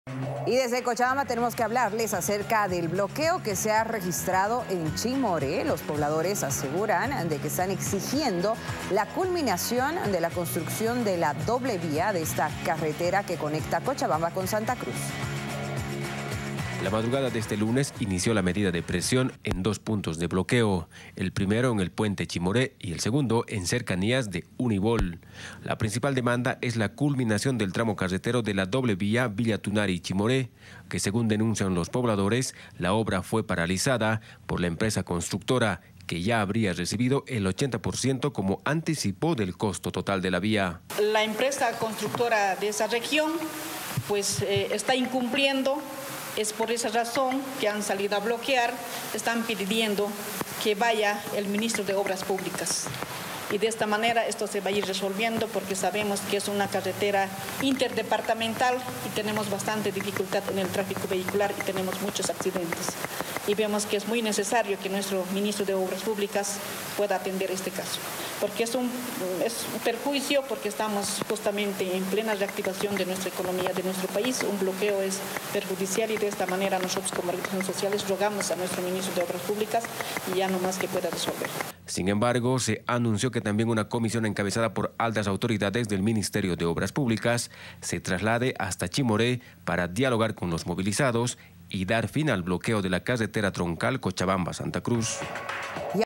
Y desde Cochabamba tenemos que hablarles acerca del bloqueo que se ha registrado en Chimoré. Los pobladores aseguran de que están exigiendo la culminación de la construcción de la doble vía de esta carretera que conecta Cochabamba con Santa Cruz. La madrugada de este lunes inició la medida de presión en dos puntos de bloqueo, el primero en el puente Chimoré y el segundo en cercanías de Unibol. La principal demanda es la culminación del tramo carretero de la doble vía Villa Tunari-Chimoré, que según denuncian los pobladores, la obra fue paralizada por la empresa constructora, que ya habría recibido el 80% como anticipó del costo total de la vía. La empresa constructora de esa región pues está incumpliendo. Es por esa razón que han salido a bloquear, están pidiendo que vaya el ministro de Obras Públicas. Y de esta manera esto se va a ir resolviendo porque sabemos que es una carretera interdepartamental y tenemos bastante dificultad en el tráfico vehicular y tenemos muchos accidentes. Y vemos que es muy necesario que nuestro ministro de Obras Públicas pueda atender este caso. Porque es un perjuicio, porque estamos justamente en plena reactivación de nuestra economía, de nuestro país. Un bloqueo es perjudicial y de esta manera nosotros como organizaciones sociales rogamos a nuestro ministro de Obras Públicas y ya no más que pueda resolver. Sin embargo, se anunció que también una comisión encabezada por altas autoridades del Ministerio de Obras Públicas se traslade hasta Chimoré para dialogar con los movilizados y dar fin al bloqueo de la carretera troncal Cochabamba-Santa Cruz.